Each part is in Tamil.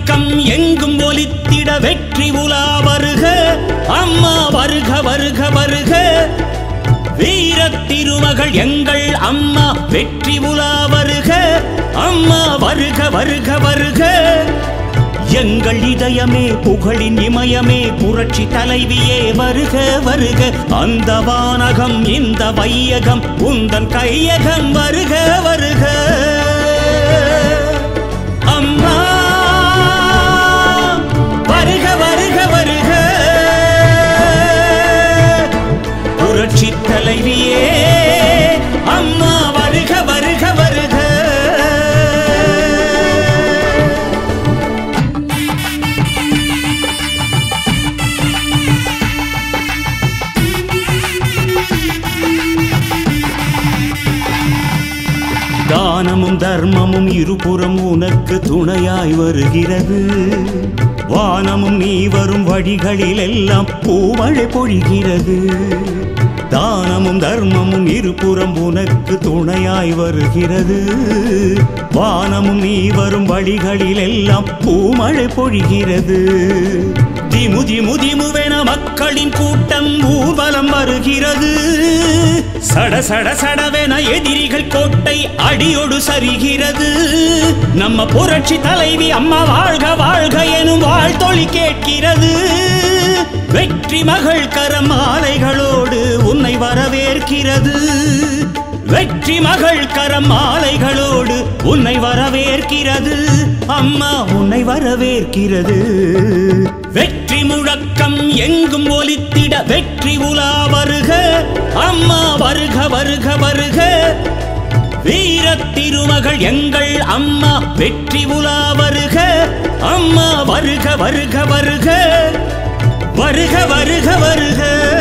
முழக்கம் எங்கும் ஒலித்திட வெற்றி உலா வருக அம்மா வருக வருக வருக. வீரத் திருமகள் எங்கள் அம்மா வெற்றி உலா வருக அம்மா வருக வருக வருக. எங்கள் இதயமே புகழின் இமயமே புரட்சி தலைவியே வருக வருக. அந்த வானகம் இந்த வையகம் உந்தன் கையகம் வருக வருக. அம்மா வருக வருக வருக. புரட்சி தலைவியே அம்மா வருக வருக வருக. தானமும் தர்மமும் இருபுறம் உனக்கு துணையாய் வருகிறது. வானமும் நீ வரும் வழிகளில் எல்லாம் பூமழை பொழிகிறது. தானமும் தர்மமும் இருபுறம் உனக்கு துணையாய் வருகிறது. வானமும் நீ வரும் வழிகளில் எல்லாம் பூமழை பொழிகிறது. திமு திமு திமுவென மக்களின் கூட்டம் ஊர்வலம் வருகிறது. சட சட சடவென எதிரிகள் கோட்டை அடியோடு சரிகிறது. நம்ம புரட்சி தலைவி அம்மா வாழ்க வாழ்க எனும் வாழ்த்தொலி கேட்கிறது. வெற்றி மகள் கரமாலைகளோடு உன்னை வரவேற்கிறது. வெற்றி மகள் கரமாலைகளோடு உன்னை வரவேற்கிறது. அம்மா உன்னை வரவேற்கிறது. வெற்றி முழக்கம் எங்கும் ஒலித்திட வெற்றி உலா வருக அம்மா வருக வருக வருக. வீரத் திருமகள் எங்கள் அம்மா வெற்றி உலா வருக அம்மா வருக வருக வருக. வருக வருக வருக.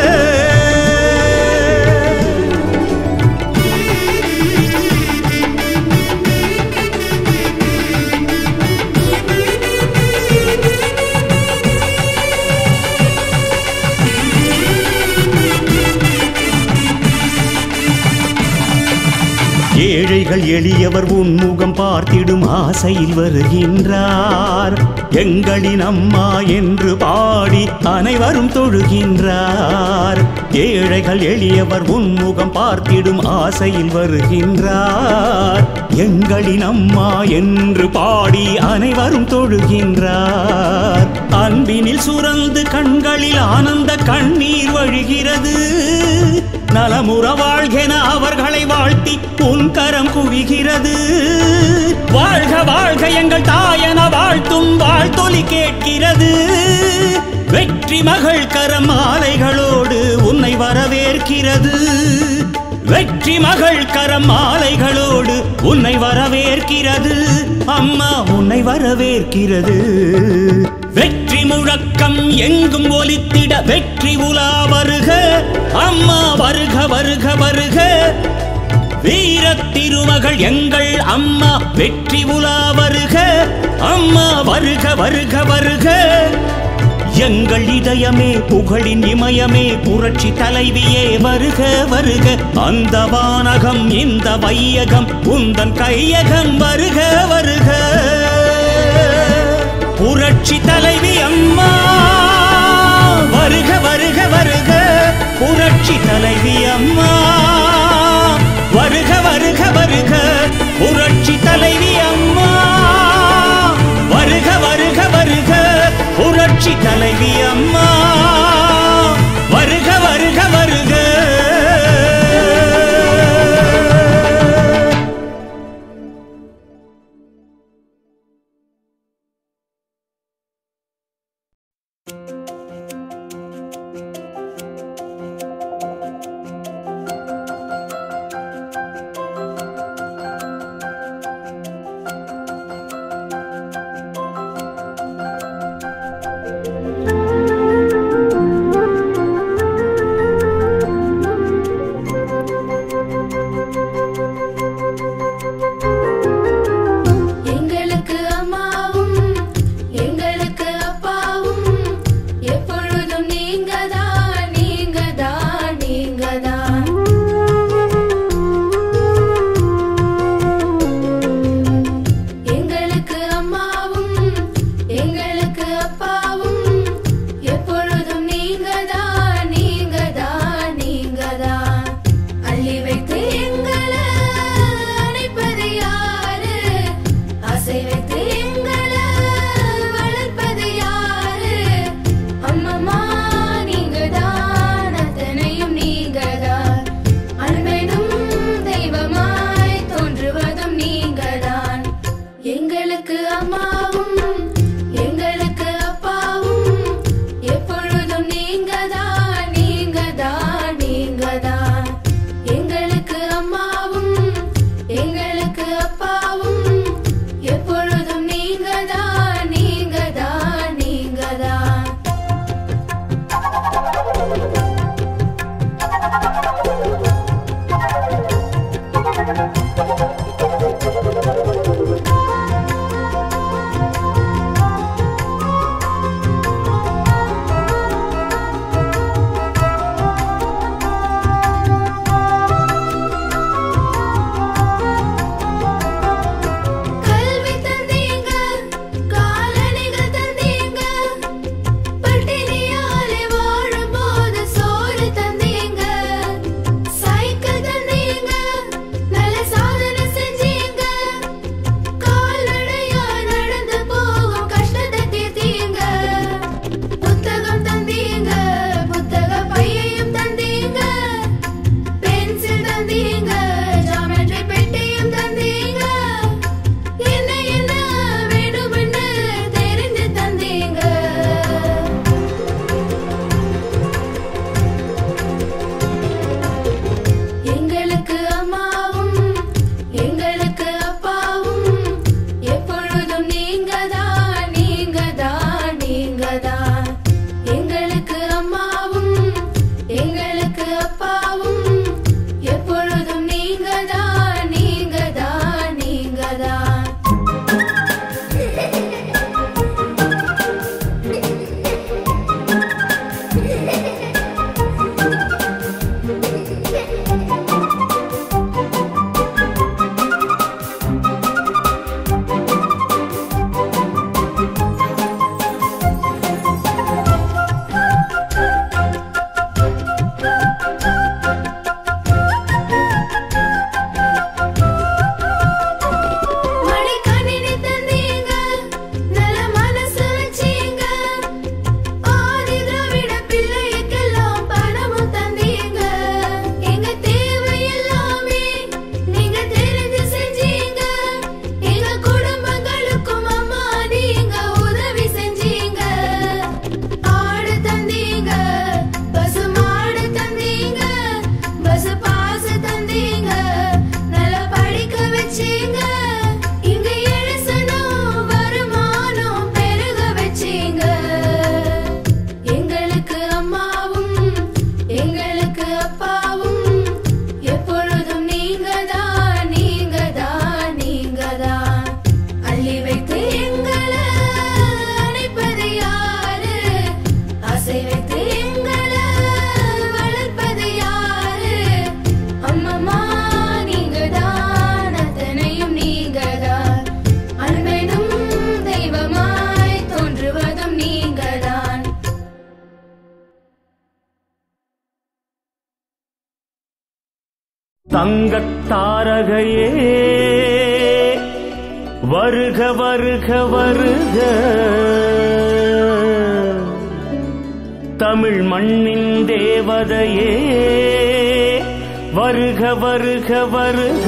ஏழைகள் எளியவர் உன்முகம் பார்த்திடும் ஆசையில் வருகின்றார். எங்களின் அம்மா என்று பாடி அனைவரும் தொழுகின்றார். ஏழைகள் எளியவர் உன்முகம் பார்த்திடும் ஆசையில் வருகின்றார். எங்களின் அம்மா என்று பாடி அனைவரும் தொழுகின்றார். அன்பினில் சுரந்து கண்களில் ஆனந்த கண்ணீர் வழிகிறது. நலமுற வாழ்கென அவர்களை வாழ்த்தி உன் கரம் குவிகிறது. வாழ்க வாழ்க எங்கள் தாயன வாழ்த்தும் வாழ்த்தொலி கேட்கிறது. வெற்றி மகள் கரமாலைகளோடு உன்னை வரவேற்கிறது. வெற்றி மகள் கரமாலைகளோடு உன்னை வரவேற்கிறது. அம்மா உன்னை வரவேற்கிறது. வெற்றி முழக்கம் எங்கும் ஒலித்திட வெற்றி உலா வருக அம்மா வருக வருக வருக. வீரத் திருமகள் எங்கள் அம்மா வெற்றி உலா வருக அம்மா வருக வருக வருக. எங்கள் இதயமே புகழின் இமயமே புரட்சி தலைவியே வருக வருக. அந்த வானகம் இந்த வையகம் உந்தன் கையகம் வருக வருக. புரட்சி தலைவி அம்மா வருக வருக வருக. புரட்சி தலைவி அம்மா வருக வருக வருக. புரட்சி தலைவி அம்மா வருக வருக வருக. புரட்சி தலைவி அம்மா வருக வருக வருக. அப்பாவும் எப்பொழுதும் நீங்கதான் நீங்கதான் நீங்கதான். தங்கத்தாரகையே வருக வருக வருக, தமிழ் மண்ணின் தேவதையே வருக வருக வருக.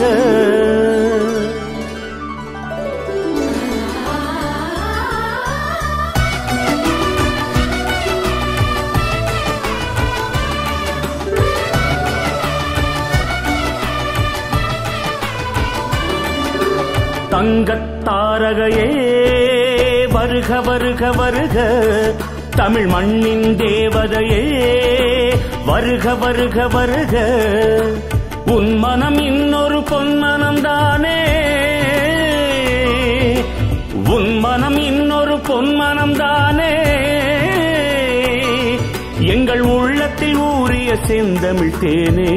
தங்கத்தாரகையே வருக வருக வருக, தமிழ் மண்ணின் தேவதையே வருக வருக வருக. உன் மனம் இன்னொரு பொன்மனம் தானே, உன் மனம் இன்னொரு பொன்மனம் தானே, எங்கள் உள்ளத்தில் ஊறிய செந்தமிழ் தேனே.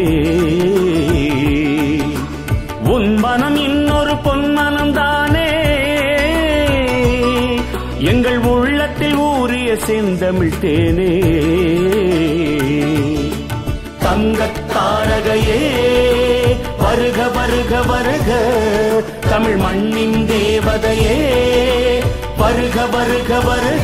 உன் மனம் இன்னொரு பொன்மனம் தானே, எங்கள் உள்ளத்தில் ஊறிய செந்தமிழ் தேனே. தங்கத்தாரகையே வருக வருக வருக, தமிழ் மண்ணின் தேவதையே வருக வருக வருக.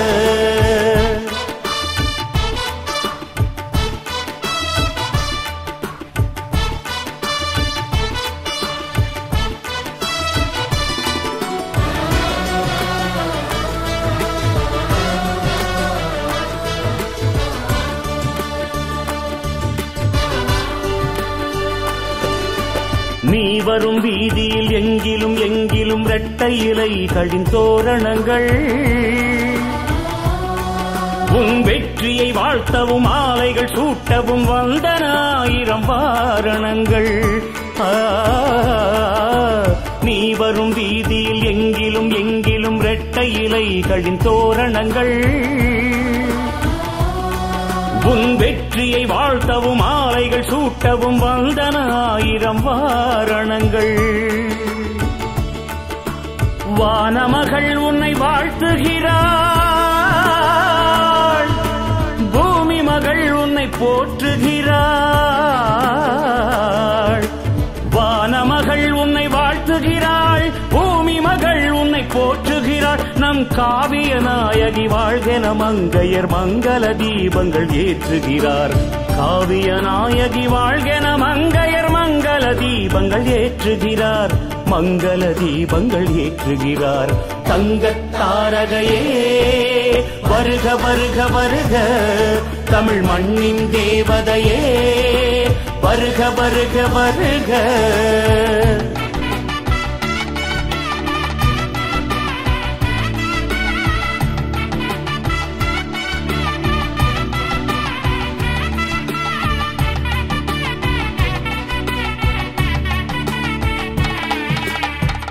நீ வரும் வீதியில் எங்கிலும் எங்கிலும் இரட்டை இலைகளின் தோரணங்கள், உன் வெற்றியை வாழ்த்தவும் ஆலைகள் சூட்டவும் வந்தன ஆயிரம் வாரணங்கள். நீ வரும் வீதியில் எங்கிலும் எங்கிலும் இரட்டை இலைகளின் தோரணங்கள், உன் வெற்றியை வாழ்த்தவும் ஆலைகள் சூட்டவும் வந்தன ஆயிரம் வாரணங்கள். வானமகள் உன்னை வாழ்த்துகிறாள், பூமி மகள் உன்னை போற்றுகிறாள். வானமகள் உன்னை வாழ்த்துகிறாள், பூமி மகள் உன்னை போற்றுகிறாள். நம் காவிய நாயகி வாழ்கென மங்கையர் மங்கள தீபங்கள் ஏற்றுகிறார். காவிய நாயகி வாழ்கென மங்கையர் மங்கள தீபங்கள் ஏற்றுகிறார், மங்கள தீபங்கள் ஏற்றுகிறார். தங்கத்தாரகையே வருக வருக வருக, தமிழ் மண்ணின் தேவதையே வருக வருக வருக.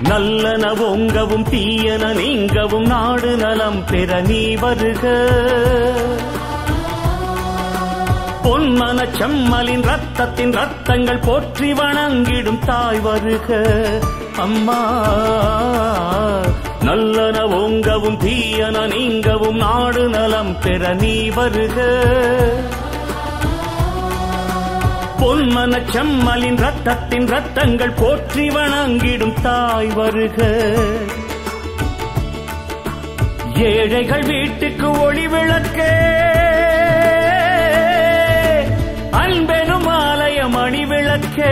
நல்லன ஓங்கவும் தீயன நீங்கவும் நாடு நலம் பெற நீ வருக. பொன்மன செம்மலின் ரத்தத்தின் ரத்தங்கள் போற்றி வணங்கிடும் தாய் வருக. அம்மா நல்லன ஓங்கவும் தீயன நீங்கவும் நாடு நலம் பெற நீ வருக. பொன்மன செம்மலின் ரத்தத்தின் ரத்தங்கள் போற்றி வணங்கிடும் தாய் வருக. ஏழைகள் வீட்டுக்கு ஒளி விளக்கே அன்பெனும் ஆலய மணி விளக்கே.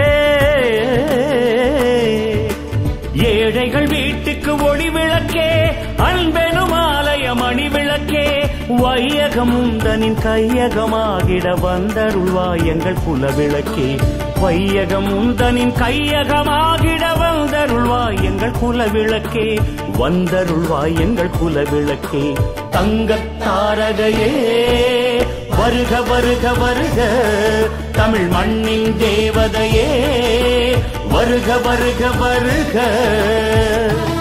ஏழைகள் வீட்டுக்கு ஒளி விளக்கே அன்பெனும் ஆலய மணி விளக்கே. வையகம் உந்தனின் கையகமாகிட வந்தருள்வாய் எங்கள் குலவிளக்கே. வையகம் உந்தனின் கையகமாகிட வந்தருள்வாய் எங்கள் குலவிளக்கே. வந்தருள்வாய் எங்கள் குலவிளக்கே. தங்கத் தாரகையே வருக வருக வருக. தமிழ் மண்ணின் தேவதையே வருக வருக வருக.